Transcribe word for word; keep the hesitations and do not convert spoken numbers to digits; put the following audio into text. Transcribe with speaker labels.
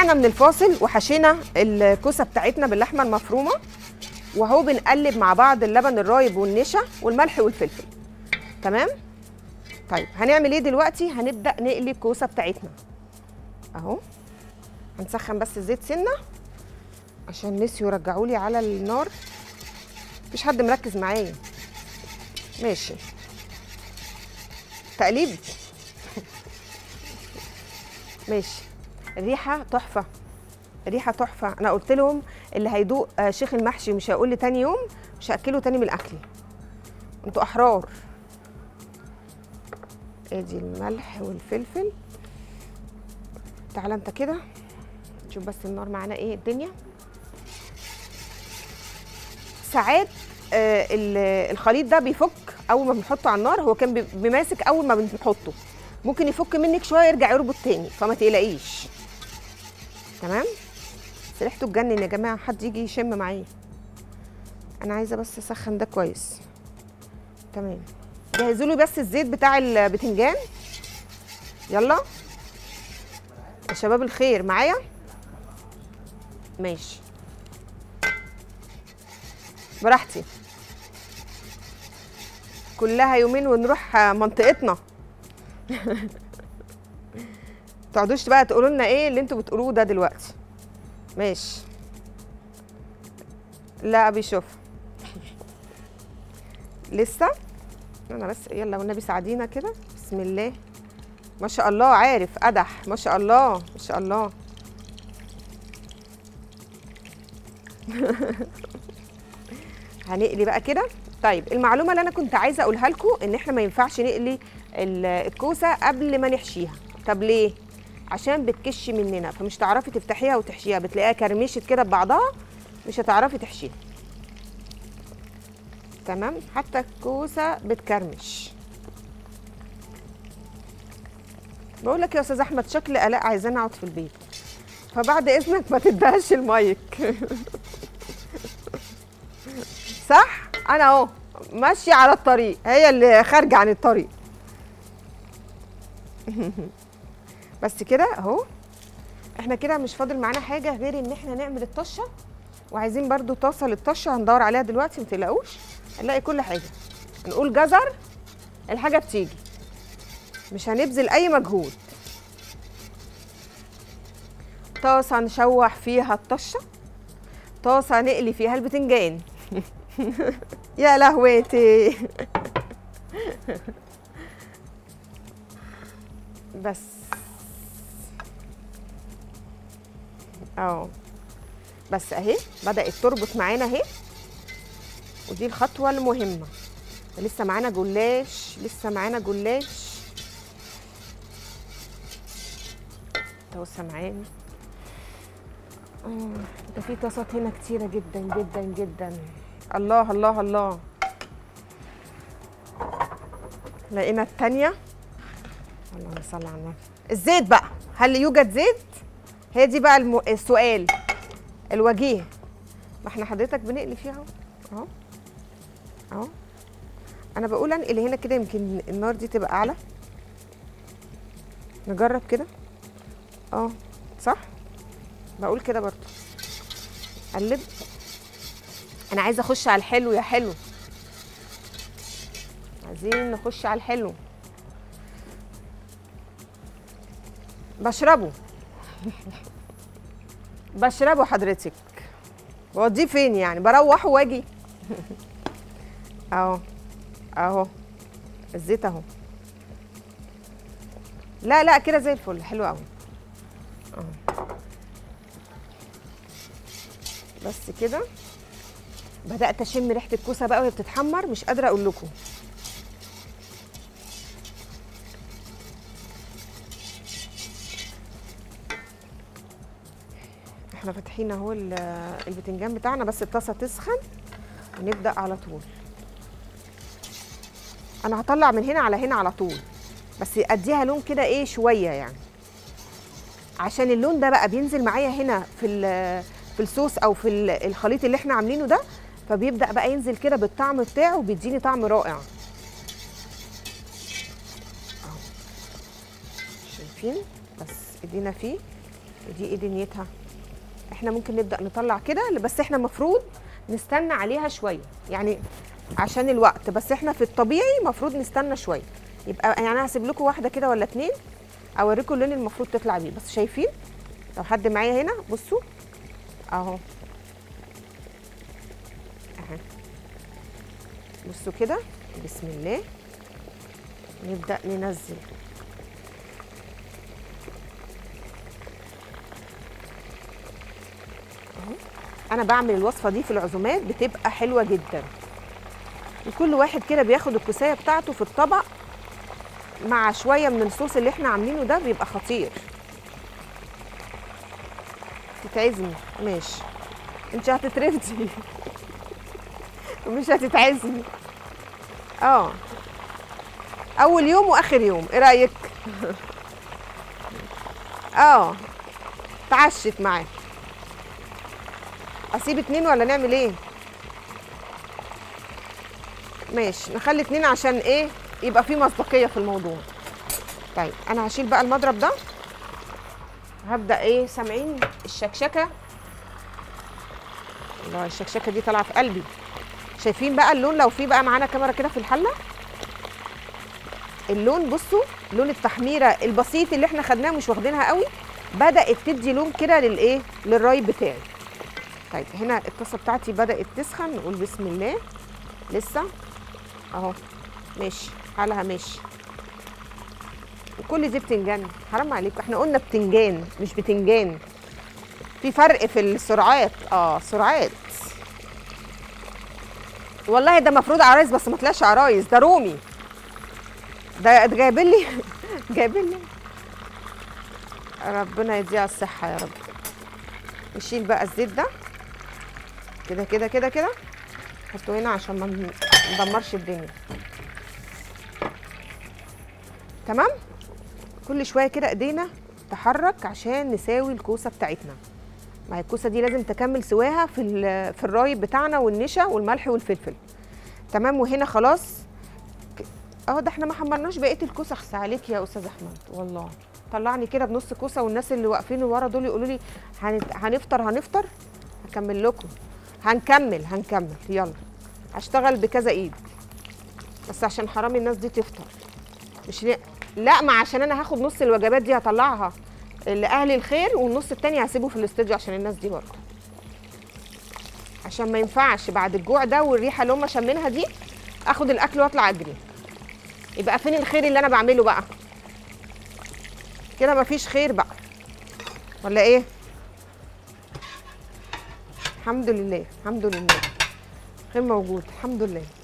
Speaker 1: رجعنا من الفاصل وحشينا الكوسه بتاعتنا باللحمه المفرومه، وهو بنقلب مع بعض اللبن الرايب والنشا والملح والفلفل. تمام. طيب هنعمل ايه دلوقتي؟ هنبدا نقلي الكوسه بتاعتنا اهو. هنسخن بس الزيت سنه عشان نسيوا يرجعوا لي على النار. مفيش حد مركز معايا. ماشي. تقليب. ماشي. الريحه تحفه، الريحه تحفه. انا قلت لهم اللي هيدوق شيخ المحشي مش هيقول لي تاني يوم مش هاكله تاني من اكلي. انتوا احرار. ادي الملح والفلفل. تعالى انت كده نشوف بس النار معانا ايه الدنيا. ساعات آه الخليط ده بيفك اول ما بنحطه على النار. هو كان بيماسك اول ما بنحطه، ممكن يفك منك شويه يرجع يربط تاني، فما تقلقيش. تمام. بس ريحته تجنن يا جماعه، حد يجي يشم معايا. انا عايزه بس اسخن ده كويس. تمام. جهزوا لي بس الزيت بتاع البتنجان. يلا يا شباب الخير معايا. ماشي براحتي، كلها يومين ونروح منطقتنا. تقعدوش بقى تقولوا لنا ايه اللي انتوا بتقولوه ده دلوقتي. ماشي. لا بيشوف لسه. انا بس يلا والنبي ساعدينا كده. بسم الله ما شاء الله. عارف قدح ما شاء الله ما شاء الله. هنقلي بقى كده. طيب المعلومه اللي انا كنت عايزه اقولها لكم ان احنا ما ينفعش نقلي الكوسه قبل ما نحشيها. طب ليه؟ عشان بتكش مننا فمش تعرفي تفتحيها وتحشيها، بتلاقيها كرمشت كده ببعضها مش هتعرفي تحشيها. تمام. حتى الكوسه بتكرمش. بقول لك يا استاذ احمد شكل الاء عايزاني اقعد في البيت، فبعد اذنك ما تدهش المايك. صح. انا اهو ماشيه على الطريق، هي اللي خارجه عن الطريق. بس كده اهو. احنا كده مش فاضل معانا حاجه غير ان احنا نعمل الطشه. وعايزين برضو طاسه للطشه هندور عليها دلوقتي، ما تقلقوش هنلاقي كل حاجه. نقول جزر الحاجه بتيجي، مش هنبذل اي مجهود. طاسه نشوح فيها الطشه، طاسه نقلي فيها البتنجان. يا لهوتي. بس اهو. بس اهي بدأت تربط معانا اهي، ودي الخطوة المهمة. لسه معانا جلاش، لسه معانا جلاش. طاسة معانا. اه ده في طاسات هنا كتيرة جدا جدا جدا. الله الله الله. لقينا التانية. اللهم صل على النبي. الزيت بقى، هل يوجد زيت؟ هي دي بقى الم... السؤال الوجيه. ما احنا حضرتك بنقلي فيها اهو اهو. انا بقول انقل هنا كده يمكن النار دي تبقى اعلى. نجرب كده. اه صح، بقول كده برضو. قلب. انا عايزه اخش على الحلو يا حلو. عايزين نخش على الحلو. بشربه. بشربه حضرتك. واوديه فين يعني؟ بروح واجي. اهو اهو الزيت اهو. لا لا كده زي الفل، حلو قوي. اهو بس كده. بدأت اشم ريحة الكوسة بقى وهي بتتحمر، مش قادرة اقول لكم. احنا فاتحين اهو البتنجان بتاعنا، بس الطاسة تسخن ونبدأ على طول. انا هطلع من هنا على هنا على طول، بس اديها لون كده ايه شوية يعني، عشان اللون ده بقى بينزل معايا هنا في في الصوص او في الخليط اللي احنا عاملينه ده، فبيبدأ بقى ينزل كده بالطعم بتاعه وبيديني طعم رائع. اهو شايفين؟ بس ايدينا فيه دي ايه دنيتها؟ احنا ممكن نبدا نطلع كده، بس احنا المفروض نستنى عليها شويه يعني عشان الوقت، بس احنا في الطبيعي المفروض نستنى شويه. يبقى يعني انا هسيب لكم واحده كده ولا اتنين اوريكم اللون المفروض تطلع بيه. بس شايفين لو حد معايا هنا بصوا اهو اهي، بصوا كده بسم الله. نبدا ننزل اهو. انا بعمل الوصفه دي في العزومات بتبقى حلوه جدا، وكل واحد كده بياخد الكوسايه بتاعته في الطبق مع شويه من الصوص اللي احنا عاملينه ده، بيبقى خطير. تتعزمي ماشي، انت هتترفدي ومش هتتعزمي. اه اول يوم واخر يوم، ايه رايك؟ اه تعشت معاك. اسيب اتنين ولا نعمل ايه؟ ماشي نخلي اتنين عشان ايه يبقى في مصداقيه في الموضوع. طيب انا هشيل بقى المضرب ده، هبدا ايه سامعين الشكشكه؟ الله الشكشكه دي طالعه في قلبي. شايفين بقى اللون؟ لو في بقى معانا كاميرا كده في الحله، اللون بصوا لون التحميره البسيط اللي احنا خدناه مش واخدينها قوي، بدات تدي لون كده للايه للراي بتاعي. طيب هنا الطاسه بتاعتي بدات تسخن، نقول بسم الله. لسه اهو ماشي حالها ماشي. وكل دي بتنجان، حرام عليكم احنا قلنا بتنجان مش بتنجان، في فرق في السرعات. اه سرعات والله. ده مفروض عرايس بس ما طلعش عرايس، ده رومي، ده جايبين لي جايبين لي ربنا يديها الصحه يا رب. نشيل بقى الزيت ده كده كده كده كده، حطه هنا عشان ما ندمرش الدنيا. تمام. كل شويه كده ايدينا تحرك عشان نساوي الكوسه بتاعتنا. ما هي الكوسه دي لازم تكمل سواها في في الرايب بتاعنا والنشا والملح والفلفل. تمام. وهنا خلاص اهو، ده احنا ما حمرناش بقيه الكوسه. اخس عليك يا استاذ احمد والله، طلعني كده بنص كوسه، والناس اللي واقفين ورا دول يقولوا لي هنفطر هنفطر. هكمل لكم، هنكمل هنكمل يلا. هشتغل بكذا ايد بس عشان حرام الناس دي تفطر. مش لا, لا ما عشان انا هاخد نص الوجبات دي هطلعها لاهل الخير، والنص التاني هسيبه في الاستوديو عشان الناس دي برضه، عشان ما ينفعش بعد الجوع ده والريحه اللي هم شامينها دي اخد الاكل واطلع اجري. يبقى فين الخير اللي انا بعمله بقى؟ كده مفيش خير بقى ولا ايه؟ الحمد لله الحمد لله خير موجود الحمد لله.